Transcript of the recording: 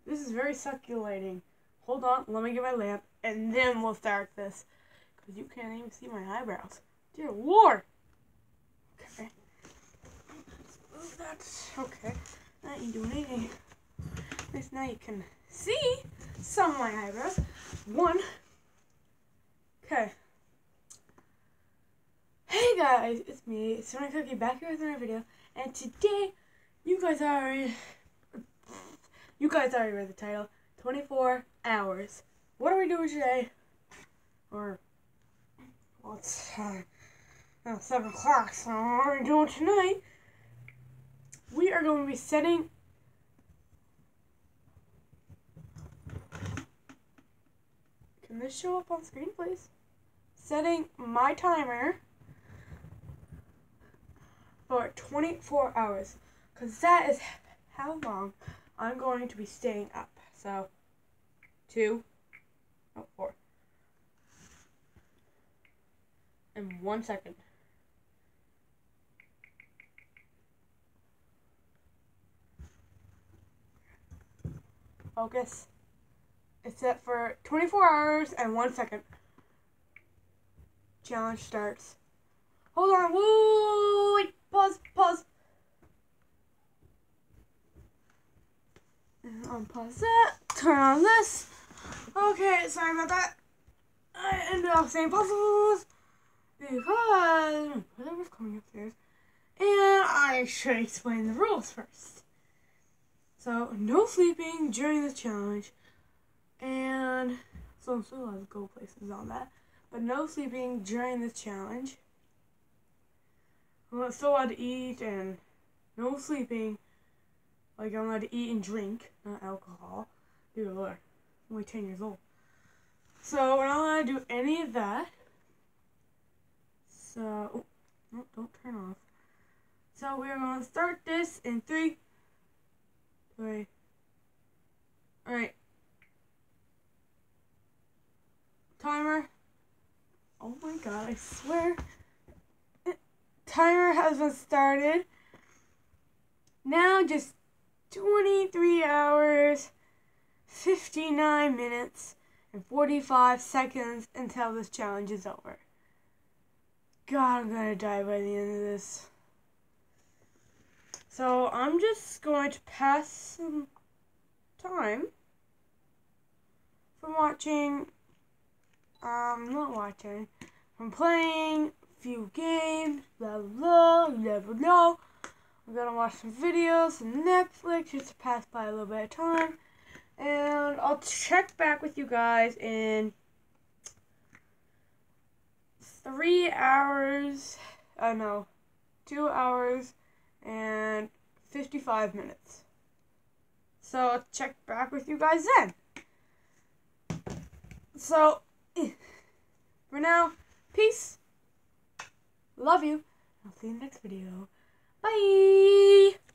This is very succulent. Hold on, let me get my lamp, and then we'll start this. Because you can't even see my eyebrows. Dear Lord! Okay. Let's move that. Okay. Now you do anything. At least now you can see some of my eyebrows. One. Okay. Hey guys, it's me, Sonic Cookie, back here with another video. And today, you guys already read the title. 24 hours. What are we doing today? Or, well, it's 7 o'clock, so what are we doing tonight? We are going to be setting... Can this show up on screen, please? Setting my timer for 24 hours. Because that is how long I'm going to be staying up. So, 4. And 1 second. Focus. It's set for 24 hours and 1 second. Challenge starts. Hold on. Woo! Wait. Pause. And unpause that. Turn on this. Okay, sorry about that. I ended up saying puzzles because my brother was coming upstairs, and I should explain the rules first. So, no sleeping during the challenge, and so I'm still allowed to go places on that, but no sleeping during this challenge. I'm still allowed to eat, and no sleeping. Like, I'm allowed to eat and drink, not alcohol. Dear Lord, I'm only 10 years old. So, we're not allowed to do any of that. So, oh, no, don't turn off. So, we're going to start this in 3, 2, alright. Timer. Oh my god, I swear. Timer has been started. Now, just 23 hours, 59 minutes, and 45 seconds until this challenge is over. God, I'm gonna die by the end of this. So, I'm just going to pass some time from watching, from playing a few games, blah blah blah, you never know. I'm gonna watch some videos, some Netflix, just to pass by a little bit of time. And I'll check back with you guys in 2 hours and 55 minutes. So I'll check back with you guys then. So, for now, peace. Love you. I'll see you in the next video. Bye!